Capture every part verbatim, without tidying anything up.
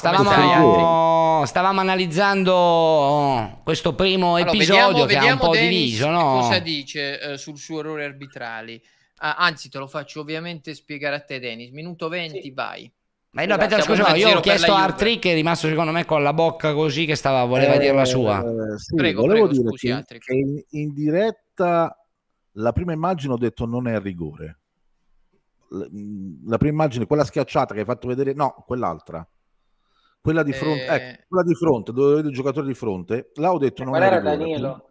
Stavamo, stavamo analizzando questo primo allora, episodio vediamo, che vediamo ha un po' Dennis diviso, no? cosa dice eh, sul suo errore arbitrali. Ah, anzi, te lo faccio ovviamente spiegare a te, Dennis. Minuto venti, sì. Vai. Ma no, aspetta, scusa, io ho chiesto a Artrick, è rimasto secondo me con la bocca così che stava, voleva eh, dire la sua. Sì, prego, volevo prego, dire scusi, che, che in, in diretta la prima immagine ho detto non è rigore. La, la prima immagine, quella schiacciata che hai fatto vedere, no, quell'altra. Quella di fronte, eh... ecco, quella di fronte, dove vedo il giocatore di fronte, là ho detto eh, non è rigore. Danilo.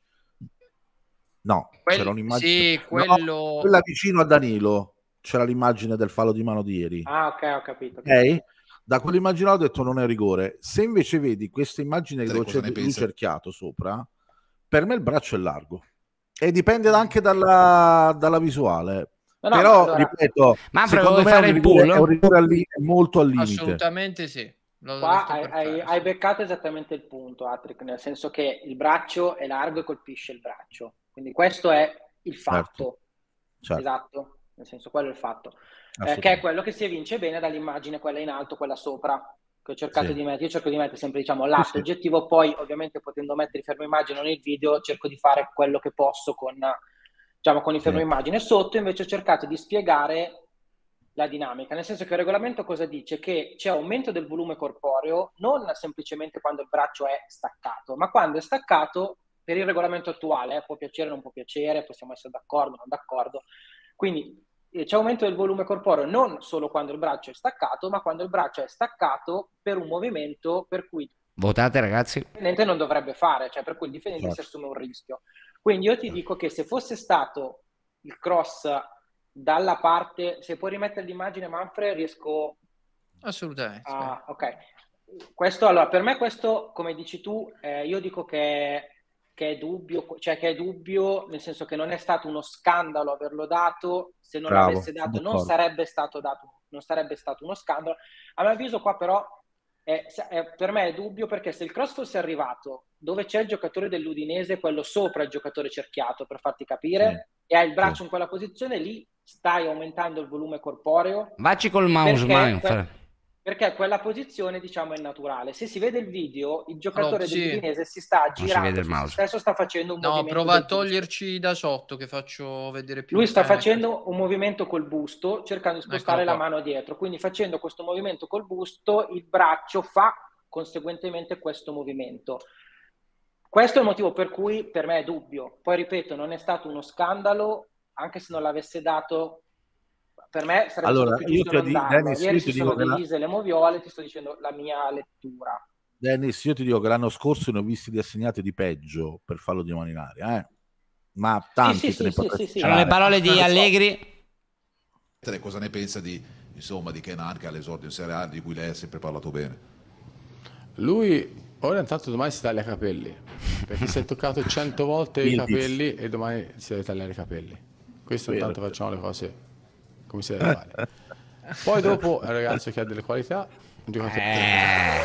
No, Quel... c'era un'immagine. Sì, quello... no, quella vicino a Danilo. C'era l'immagine del fallo di mano di ieri. Ah, ok, ho capito. Ok? Da quell'immagine ho detto non è rigore. Se invece vedi questa immagine dove c'è lui cerchiato sopra, per me il braccio è largo. E dipende anche dalla, dalla visuale. No, no, però, allora... ripeto, ma secondo me è un rigore, è un rigore al li- molto al limite. Assolutamente sì. Lo, Qua lo hai, hai, hai beccato esattamente il punto, Attrick, nel senso che il braccio è largo e colpisce il braccio. Quindi questo è il fatto. Certo. Certo. Esatto. Nel senso, quello è il fatto, eh, che è quello che si evince bene dall'immagine, quella in alto, quella sopra, che ho cercato sì. di mettere. Io cerco di mettere sempre, diciamo, l'atto sì, oggettivo, poi ovviamente potendo mettere il fermo immagine o nel video, cerco di fare quello che posso con, diciamo, con il fermo sì. immagine. Sotto invece ho cercato di spiegare la dinamica, nel senso che il regolamento cosa dice? Che c'è aumento del volume corporeo, non semplicemente quando il braccio è staccato, ma quando è staccato, per il regolamento attuale, eh, può piacere o non può piacere, possiamo essere d'accordo o non d'accordo, quindi c'è aumento del volume corporeo non solo quando il braccio è staccato, ma quando il braccio è staccato per un movimento per cui votate, ragazzi, il difendente non dovrebbe fare, cioè per cui il difendente certo. si assume un rischio. Quindi io ti dico che se fosse stato il cross dalla parte, se puoi rimettere l'immagine, Manfred, riesco assolutamente a... ok, questo allora per me questo, come dici tu, eh, io dico che che è dubbio, cioè che è dubbio nel senso che non è stato uno scandalo averlo dato, se non Bravo, l'avesse dato non sarebbe stato dato, non sarebbe stato uno scandalo. A mio avviso qua però è, è, per me è dubbio, perché se il cross fosse arrivato dove c'è il giocatore dell'Udinese, quello sopra il giocatore cerchiato, per farti capire, sì. e hai il braccio sì. in quella posizione, lì stai aumentando il volume corporeo. Vacci col mouse, Manfred. Perché quella posizione, diciamo, è naturale. Se si vede il video, il giocatore allora, dell'Udinese sì. si sta girando, si stesso sta facendo un no, movimento. No, prova a toglierci da sotto che faccio vedere più. Lui sta facendo un movimento col busto, cercando di spostare la mano dietro. Quindi facendo questo movimento col busto, il braccio fa conseguentemente questo movimento. Questo è il motivo per cui per me è dubbio. Poi ripeto, non è stato uno scandalo, anche se non l'avesse dato. Per me sarebbe allora, stato più giusto io non ti, Dennis, Ieri io si ti sono dico divise la... le moviole, ti sto dicendo la mia lettura. Dennis, io ti dico che l'anno scorso ne ho visti di assegnati di peggio per fallo di mano in aria, eh? Ma tanti sì, sì, te sì, ne sì, sì, Sono le parole di Allegri. Cosa ne pensa di, insomma, di Kenan, che all'esordio in Serie A, di cui lei ha sempre parlato bene? Lui ora intanto domani si taglia i capelli, perché si è toccato cento volte i capelli e domani si deve tagliare i capelli. Questo Vero. Intanto facciamo le cose come si deve fare. Poi dopo è un ragazzo che ha delle qualità, un giocatore eh.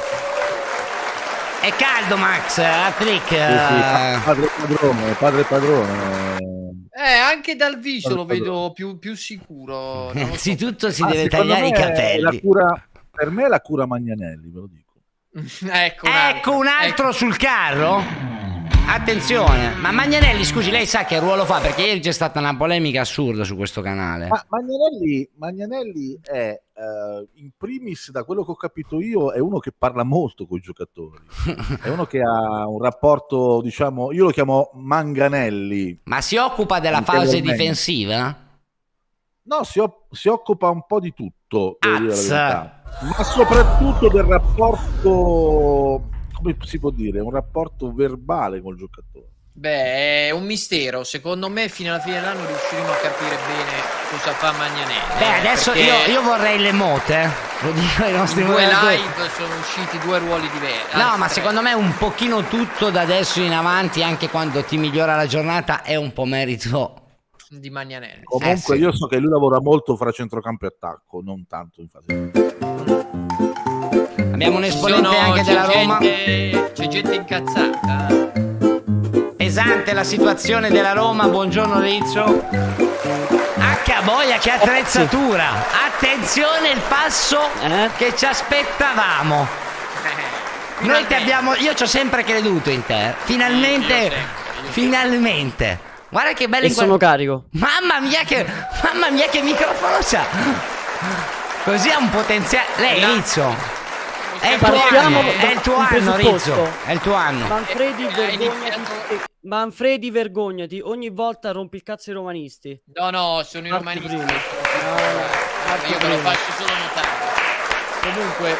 È caldo, Max, Attrick. Sì, sì, padre padrone, padre padrone. Eh, anche dal viso padre lo vedo padrone. più, più sicuro. Innanzitutto so. si ah, deve tagliare i capelli. La cura, per me è la cura Magnanelli, ve lo dico. ecco, un ecco un altro ecco. sul carro. Attenzione, ma Magnanelli, scusi, lei sa che ruolo fa? Perché ieri c'è stata una polemica assurda su questo canale. Ma Magnanelli, Magnanelli è, uh, in primis, da quello che ho capito io, è uno che parla molto con i giocatori. È uno che ha un rapporto, diciamo, io lo chiamo Manganelli. Ma si occupa della fase difensiva? No, si, si occupa un po' di tutto, devo dire la verità. Ma soprattutto del rapporto, come si può dire, un rapporto verbale col giocatore. Beh, è un mistero. Secondo me fino alla fine dell'anno riusciremo a capire bene cosa fa Magnanelli. Beh, adesso io, io vorrei le mote, lo dico ai nostri due live sono usciti due ruoli diversi. No, ma tre. Secondo me un pochino tutto da adesso in avanti, anche quando ti migliora la giornata, è un po' merito di Magnanelli. Comunque eh, sì. Io so che lui lavora molto fra centrocampo e attacco, non tanto in fase. Abbiamo un esponente sono, anche della Roma. Gente, c'è gente incazzata. Pesante la situazione della Roma. Buongiorno Rizzo. Porca boia, che attrezzatura! Attenzione il passo Eh? che ci aspettavamo. Noi ti abbiamo, io ci ho sempre creduto in te. Finalmente, Io sempre, io finalmente. Guarda che bello E in sono carico. Mamma mia che, mamma mia che microfono c'ha. Così ha un potenziale. Lei No. Rizzo. È il tuo Partiamo anno, da è il tuo un anno, presupposto. Rizzo. È il tuo anno. Manfredi, Eh, hai vergognati. iniziato- eh, Manfredi, vergognati. Ogni volta rompi il cazzo ai romanisti. No, no, sono i Parti romanisti. prima. Guarda, io ve lo faccio solo notare. Comunque,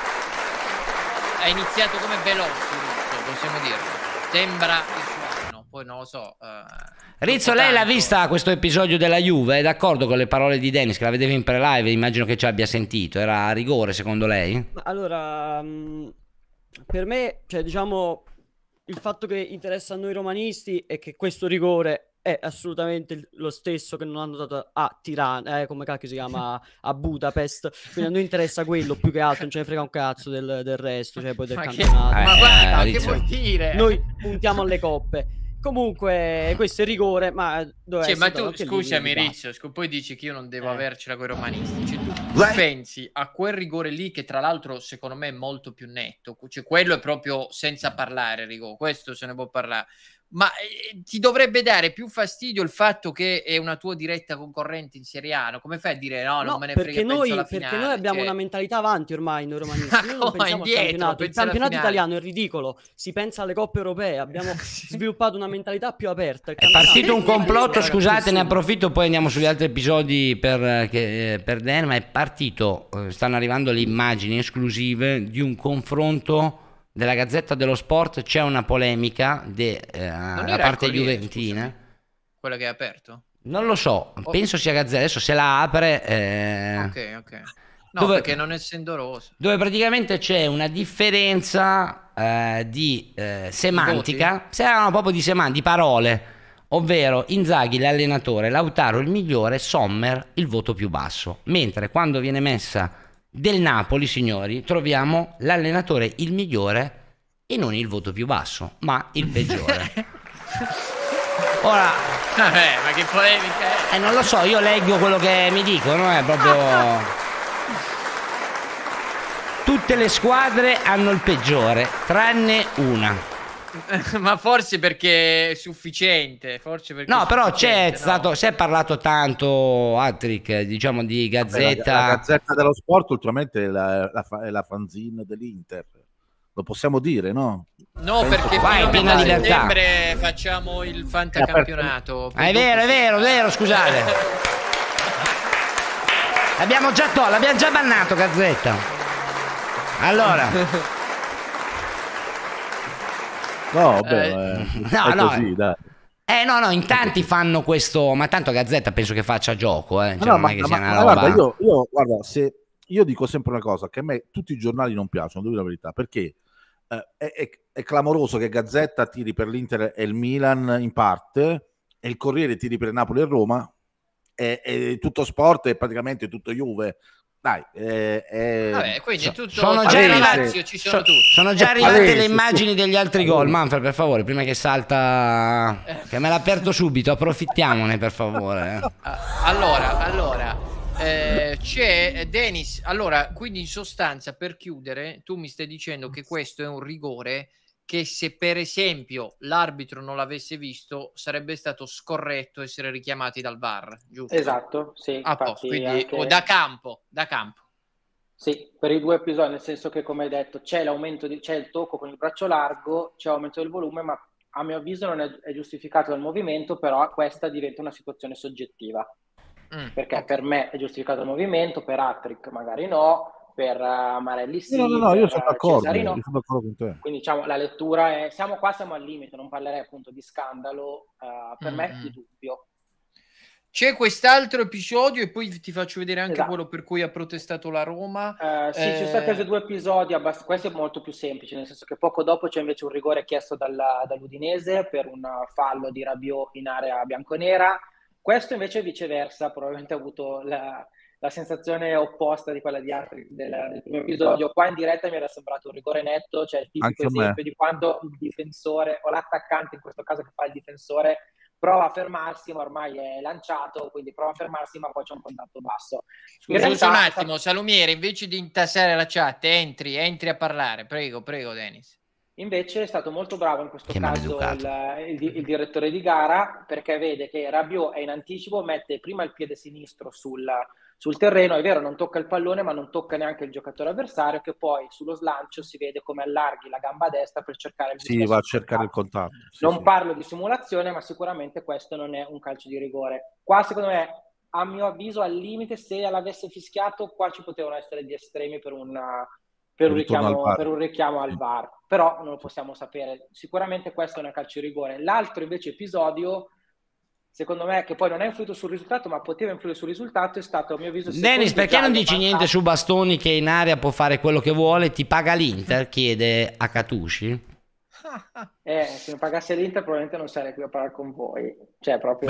è iniziato come veloce, Rizzo, possiamo dirlo. Sembra il suo anno, poi non lo so. eh, Rizzo, dopo lei l'ha tanto- vista questo episodio della Juve? È d'accordo con le parole di Dennis che la vedevi in pre-live? Immagino che ci abbia sentito. Era a rigore secondo lei? Ma allora, mh, per me, cioè, diciamo, il fatto che interessa a noi romanisti è che questo rigore è assolutamente il- lo stesso che non hanno dato a Tirana, eh, come cacchio si chiama, a Budapest. Quindi a noi interessa quello più che altro, non ce ne frega un cazzo del, del resto, cioè poi del Ma, che, campionato. Eh, ma guarda, eh, che Rizzo. vuoi dire? Noi puntiamo alle coppe. Comunque, questo è rigore, ma dove Cioè, ma tu, scusami, Rizzo, Rizzo. sc- poi dici che io non devo Eh. avercela con i romanisti. Cioè, tu Vai. pensi a quel rigore lì, che tra l'altro secondo me è molto più netto. Cioè, quello è proprio senza parlare, rigore. Questo se ne può parlare. Ma eh, ti dovrebbe dare più fastidio il fatto che è una tua diretta concorrente in Serie A? No? Come fai a dire no, non No, me ne frega, perché penso noi, alla perché finale? noi abbiamo Cioè, una mentalità avanti ormai noi romanisti. Ma Noi non come, pensiamo indietro, al campionato. Il pensi alla campionato finale. italiano è ridicolo. Si pensa alle coppe europee. Abbiamo sviluppato una mentalità più aperta. Il È partito un campionato- complotto, Ragazzi, scusate, ne sì. approfitto, poi andiamo sugli altri episodi per, eh, che, eh, per Dan, ma è partito, eh, stanno arrivando le immagini esclusive di un confronto della Gazzetta dello Sport, c'è una polemica de, eh, da era il parte Corriere, juventina. scusami. Quella che è aperto? Non lo so, Oh. penso sia Gazzetta, adesso se la apre... eh, Ok, ok. No, Dove- perché non essendo rosa. dove praticamente c'è una differenza eh, di eh, semantica, se erano proprio di semantica, di parole, ovvero Inzaghi l'allenatore, Lautaro il migliore, Sommer il voto più basso, mentre quando viene messa del Napoli, signori, troviamo l'allenatore il migliore e non il voto più basso, ma il peggiore. Ora, Vabbè, ma che polemica è? eh, non lo so, io leggo quello che mi dicono, è proprio... Tutte le squadre hanno il peggiore, tranne una. Ma forse perché è sufficiente, forse perché No, è però c'è sufficiente, stato, no? si è parlato tanto, Attrick, diciamo di Beh, Gazzetta. La, la Gazzetta dello Sport ultimamente è la, la, fa- è la fanzine dell'Inter. Lo possiamo dire, no? No, perché Vai, fino a piena metà libertà. settembre facciamo il fantacampionato. Ah, è vero, è vero, è vero, scusate. L'abbiamo già tolto, l'abbiamo già bannato Gazzetta. Allora, No, beh, Eh, eh, no, è no. così, dai. eh no, no, in tanti fanno questo, ma tanto Gazzetta penso che faccia gioco, eh. Cioè, No, non ma, è che ma- sia una ma roba... guarda, io, io, guarda, se io dico sempre una cosa, che a me tutti i giornali non piacciono, devo dire la verità, perché eh, è, è- è clamoroso che Gazzetta tiri per l'Inter e il Milan in parte, e il Corriere tiri per Napoli e Roma, e, e tutto sport e praticamente tutto Juve. Dai, eh, eh, Vabbè, quindi è tutto Sono tutto già palese. arrivati, spazio, ci sono so- tutti. sono già arrivate palese, le sì. immagini degli altri gol. Manfred, per favore, prima che salta, che me l'ha aperto subito, approfittiamone per favore. eh. Ah, Allora, allora, eh, c'è Dennis. Allora, quindi in sostanza, per chiudere, tu mi stai dicendo che questo è un rigore che se per esempio l'arbitro non l'avesse visto sarebbe stato scorretto essere richiamati dal V A R, giusto? Esatto, sì, A posto, infatti quindi anche- o da campo, da campo. Sì, per i due episodi, nel senso che, come hai detto, c'è l'aumento di, c'è il tocco con il braccio largo, c'è l'aumento del volume, ma a mio avviso non è, è giustificato dal movimento, però questa diventa una situazione soggettiva, Mm, perché ok. per me è giustificato il movimento, per Attrick magari no, per uh, Marelli sì, no, no, no, io per, sono uh, d'accordo, Cesari no. io sono d'accordo con te. Quindi diciamo la lettura è, siamo qua, siamo al limite, non parlerei appunto di scandalo, uh, per Mm, me mm. di dubbio. C'è quest'altro episodio e poi ti faccio vedere anche Esatto. quello per cui ha protestato la Roma. Eh, sì, ci sono Eh, stati questi due episodi, abbast- questo è molto più semplice, nel senso che poco dopo c'è invece un rigore chiesto dalla- dall'Udinese per un fallo di Rabiot in area bianconera. Questo invece viceversa, probabilmente ha avuto la, la sensazione opposta di quella di altri del, del primo episodio. Qua in diretta mi era sembrato un rigore netto, cioè il tipico Anche a me. esempio di quando il difensore o l'attaccante, in questo caso che fa il difensore, prova a fermarsi, ma ormai è lanciato, quindi prova a fermarsi, ma poi c'è un contatto basso. In Scusa realtà, un attimo, Salumiere, invece di intassare la chat, entri, entri a parlare, prego, prego, Dennis. Invece è stato molto bravo in questo che caso il, il, il direttore di gara, perché vede che Rabiot è in anticipo, mette prima il piede sinistro sul, sul terreno, è vero, non tocca il pallone, ma non tocca neanche il giocatore avversario, che poi sullo slancio si vede come allarghi la gamba destra per cercare il sì, va a cercare il contatto. Sì, non sì. parlo di simulazione, ma sicuramente questo non è un calcio di rigore. Qua secondo me, a mio avviso, al limite, se l'avesse fischiato, qua ci potevano essere gli estremi per una... Per un, richiamo, per un richiamo al V A R, però non lo possiamo sapere. Sicuramente questo è un calcio di rigore. L'altro invece episodio, secondo me, che poi non è influito sul risultato, ma poteva influire sul risultato, è stato a mio avviso... Dennis, perché non dici mancato. niente su Bastoni che in area può fare quello che vuole, ti paga l'Inter, chiede a Catucci? Eh, se mi pagasse l'Inter probabilmente non sarei qui a parlare con voi, cioè proprio...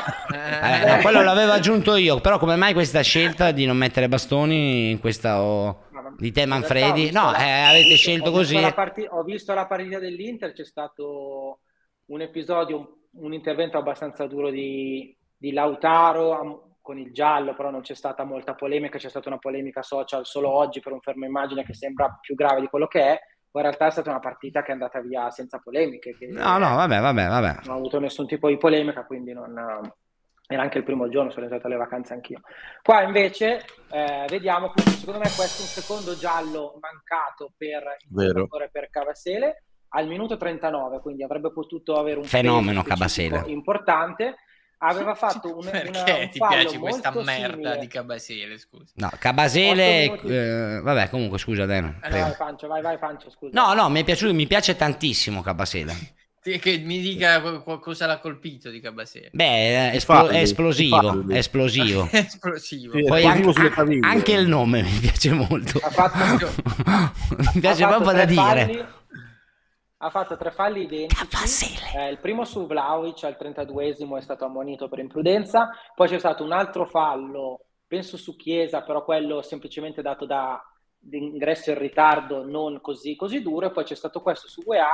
eh, no, quello l'avevo aggiunto io, però come mai questa scelta di non mettere Bastoni in questa... Oh, di te Manfredi? No, la, eh, avete visto, scelto ho così. Visto partita, ho visto la partita dell'Inter, c'è stato un episodio, un, un intervento abbastanza duro di, di Lautaro con il giallo, però non c'è stata molta polemica, c'è stata una polemica social solo oggi per un fermo immagine che sembra più grave di quello che è. In realtà è stata una partita che è andata via senza polemiche. Che no, no, vabbè, vabbè, vabbè. Non ho avuto nessun tipo di polemica, quindi non... Era anche il primo giorno, sono entrato alle vacanze anch'io. Qua invece eh, vediamo, quindi, secondo me questo è un secondo giallo mancato per il giocatore per Kabasele al minuto trentanove, quindi avrebbe potuto avere un fenomeno Kabasele importante. Aveva fatto un, perché una, un ti piace questa molto merda simile. Di Kabasele, scusa? No, Kabasele eh, vabbè, comunque scusa Deno. Eh, vai, Pancio, vai, vai Pancio, scusa. No, no, mi è piaciuto, mi piace tantissimo Kabasele. Che mi dica cosa l'ha colpito di Kabasele. Beh, è, esplo- è esplosivo, è esplosivo. esplosivo. Sì, poi anche, anche, anche il nome mi piace molto. Ha fatto, mi piace ha fatto proprio da dire. Falli, ha fatto tre falli identici. Eh, il primo su Vlahovic al trentaduesimo è stato ammonito per imprudenza. Poi c'è stato un altro fallo, penso su Chiesa, però quello semplicemente dato da ingresso in ritardo, non così, così duro. E poi c'è stato questo su U E A.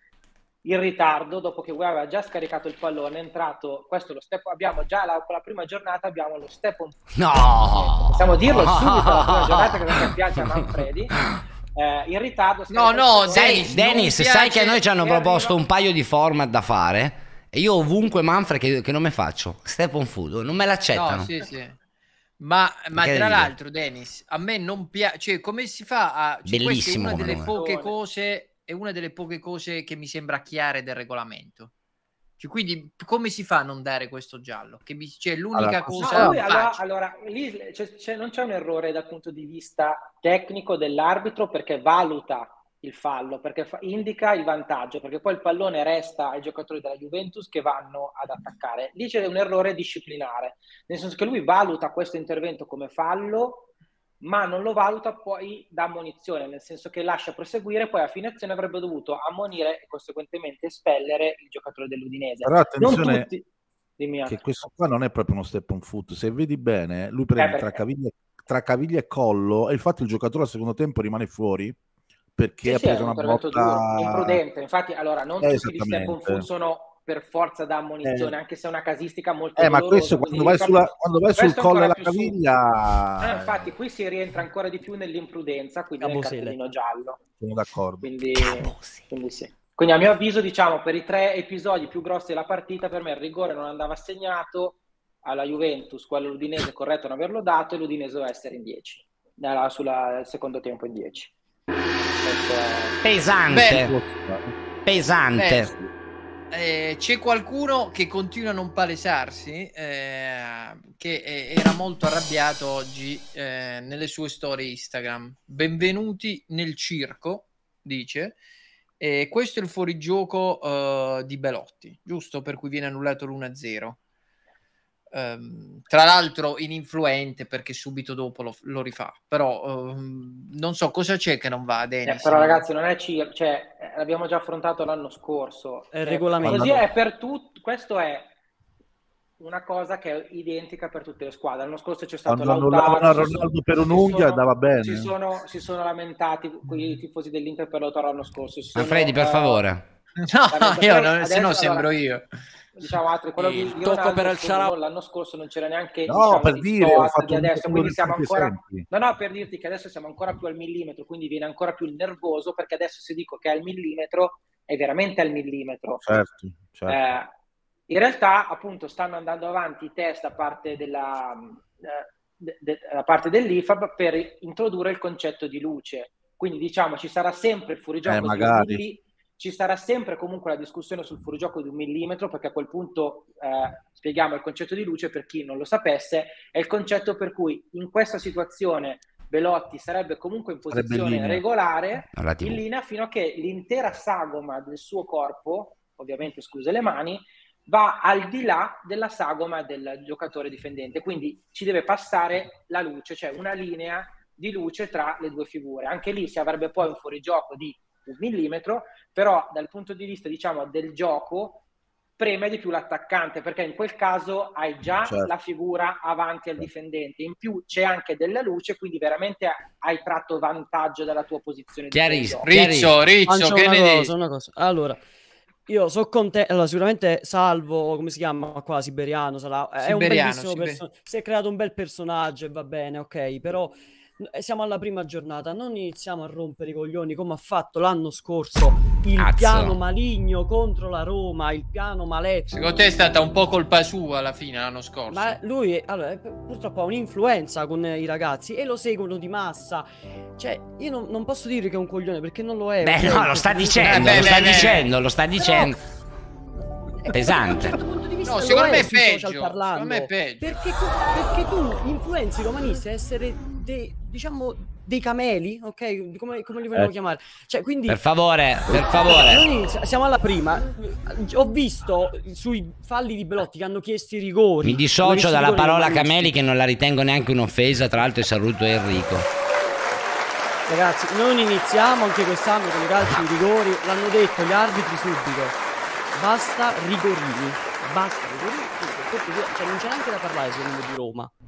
In ritardo, dopo che Guea aveva già scaricato il pallone, è entrato, questo è lo step, abbiamo già la, la prima giornata, abbiamo lo step on... No! Possiamo dirlo subito, la prima giornata che non piace a Manfredi, eh, in ritardo... No, no, sai, Dennis, sai che a noi ci hanno proposto arriva... un paio di format da fare, e io ovunque Manfred che, che non me faccio, step on food, non me l'accettano. No, sì, sì. Ma, ma tra l'altro, Dennis, a me non piace, cioè come si fa a... Cioè, bellissimo. Questa è una delle nome. poche cose... è una delle poche cose che mi sembra chiare del regolamento. Cioè, quindi come si fa a non dare questo giallo? Che mi, cioè, l'unica allora, cosa... No, lui, allora, allora lì c'è, c'è, non c'è un errore dal punto di vista tecnico dell'arbitro, perché valuta il fallo, perché fa, indica il vantaggio, perché poi il pallone resta ai giocatori della Juventus che vanno ad attaccare. Lì c'è un errore disciplinare, nel senso che lui valuta questo intervento come fallo, ma non lo valuta poi da ammonizione, nel senso che lascia proseguire, poi a fine azione avrebbe dovuto ammonire e conseguentemente espellere il giocatore dell'Udinese. Però attenzione, non tutti... che questo qua non è proprio uno step on foot, se vedi bene lui prende eh, tra, caviglia, tra caviglia e collo, e infatti il giocatore al secondo tempo rimane fuori perché sì, ha sì, preso una botta duro, imprudente. Infatti allora non eh, tutti gli step on foot sono per forza da ammonizione, eh. anche se è una casistica molto eh, ma questo quando vai, sulla, quando vai sul collo e la caviglia eh, infatti qui si rientra ancora di più nell'imprudenza, quindi nel cartellino giallo. Sono d'accordo. Quindi, quindi sì. Quindi a mio avviso, diciamo, per i tre episodi più grossi della partita, per me il rigore non andava assegnato alla Juventus, quello l'Udinese corretto non averlo dato, e l'Udinese doveva essere in dieci sul secondo tempo in dieci. Pesante. Beh. Pesante. Beh. Eh, c'è qualcuno che continua a non palesarsi, eh, che è, era molto arrabbiato oggi eh, nelle sue storie Instagram. Benvenuti nel circo, dice. E questo è il fuorigioco uh, di Belotti, giusto? Per cui viene annullato l'uno a zero. Um, tra l'altro ininfluente, perché subito dopo lo, lo rifà, però um, non so cosa c'è che non va, Dennis. Eh, però ragazzi non è circo, cioè l'abbiamo già affrontato l'anno scorso, è il regolamento, così è per tutti. Questo è una cosa che è identica per tutte le squadre. L'anno scorso c'è stato Quando Lautaro, Ronaldo per un'unghia andava bene. Si sono, si sono lamentati i tifosi dell'Inter per Lautaro l'anno scorso. Manfredi, per favore. No, io non, se no sembro allora, io. diciamo altri, quello di, di tocco per il Ronaldo, l'anno scorso non c'era neanche no, diciamo, per di dire, ho fatto di adesso, quindi siamo ancora esempi. no no per dirti che adesso siamo ancora più al millimetro, quindi viene ancora più nervoso, perché adesso se dico che è al millimetro è veramente al millimetro. Certo, certo. Eh, in realtà appunto stanno andando avanti i test da parte della eh, de, de, da parte dell'I F A B per introdurre il concetto di luce, quindi diciamo ci sarà sempre il fuorigioco eh, di magari. un milli, ci sarà sempre comunque la discussione sul fuorigioco di un millimetro, perché a quel punto eh, spieghiamo il concetto di luce per chi non lo sapesse, è il concetto per cui in questa situazione Belotti sarebbe comunque in posizione in regolare in linea fino a che l'intera sagoma del suo corpo, ovviamente escluse le mani, va al di là della sagoma del giocatore difendente, quindi ci deve passare la luce, cioè una linea di luce tra le due figure. Anche lì si avrebbe poi un fuorigioco di un millimetro, però dal punto di vista diciamo del gioco preme di più l'attaccante, perché in quel caso hai già certo. la figura avanti al difendente, in più c'è anche della luce, quindi veramente hai tratto vantaggio dalla tua posizione. Chiarissimo. Rizzo, Rizzo, che una ne cosa, una cosa. Allora, io so contento, allora, sicuramente Salvo, come si chiama qua, Siberiano, sarà, è Siberiano, un bellissimo Siber... personaggio, si è creato un bel personaggio e va bene, ok, però siamo alla prima giornata, non iniziamo a rompere i coglioni come ha fatto l'anno scorso il Cazzo. piano maligno contro la Roma, il piano maledetto. Secondo te è stata un po' colpa sua alla fine l'anno scorso? Ma lui allora, purtroppo ha un'influenza con i ragazzi e lo seguono di massa. Cioè, io non, non posso dire che è un coglione perché non lo è. Beh, no, lo sta dicendo, eh, beh, lo sta beh, dicendo, beh. lo sta dicendo. È pesante. Da un certo punto di vista no, secondo me è sui peggio. social parlando, Secondo me è peggio. Perché, perché tu influenzi i romanisti a essere dei, diciamo, dei cameli, ok? Come, come li vogliamo eh. chiamare? Cioè, quindi Per favore, per favore. noi siamo alla prima. Ho visto sui falli di Belotti che hanno chiesto i rigori. Mi dissocio hanno dalla chiesto i parola rigori ai cameli, romanisti. che non la ritengo neanche un'offesa, tra l'altro, e saluto Enrico. Ragazzi, non iniziamo anche quest'anno con i calci di rigori. L'hanno detto gli arbitri subito. Basta rigorini. Basta rigorini. Cioè, non c'è neanche da parlare secondo me di Roma.